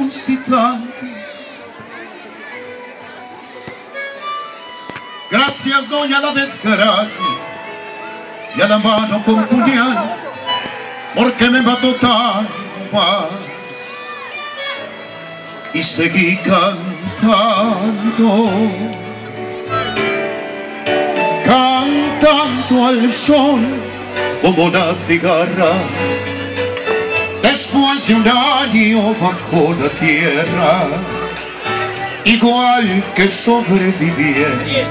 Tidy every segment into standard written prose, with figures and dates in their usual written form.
resucitando. Gracias doy a la desgracia y a la mano con puñal, porque me mató tan mal. Y seguí cantando, cantando al sol como una cigarra, después de un año bajo la tierra, igual que sobrevivientes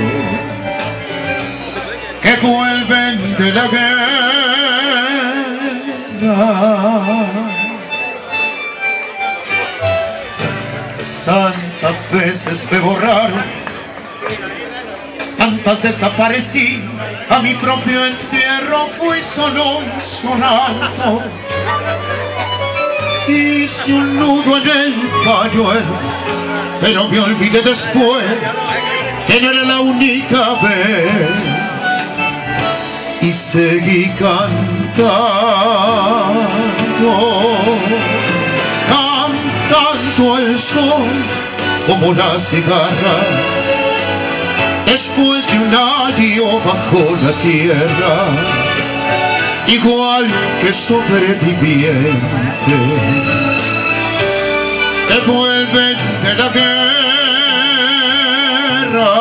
que vuelven de la guerra. Tantas veces me borraron, tantas desaparecí, a mi propio entierro fui solo llorando. Hice un nudo en el pañuelo, pero me olvidé después que no era la única vez, y seguí cantando, cantando al sol como la cigarra, después de un año bajo la tierra, igual que sobrevivientes que vuelven de la guerra.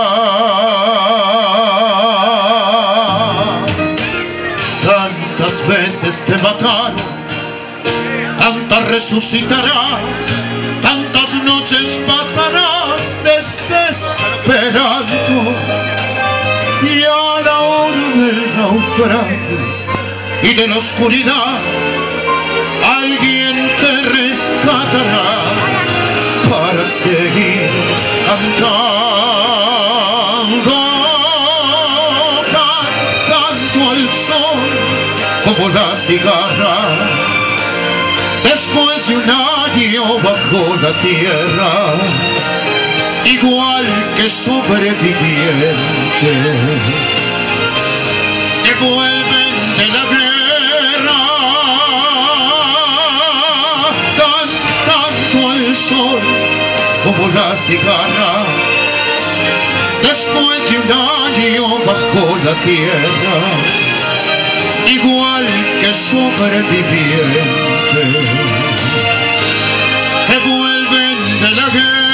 Tantas veces te mataron, tantas resucitarás, tantas noches pasarás desesperando, y a la hora del naufragio y de la oscuridad alguien te rescatará para seguir cantando, cantando al sol como la cigarra, después de un año bajo la tierra, igual que sobrevivientes que vuelven de la guerra, cantando al sol como la cigarra, después de un año bajo la tierra, igual que sobrevivientes que vuelven de la guerra.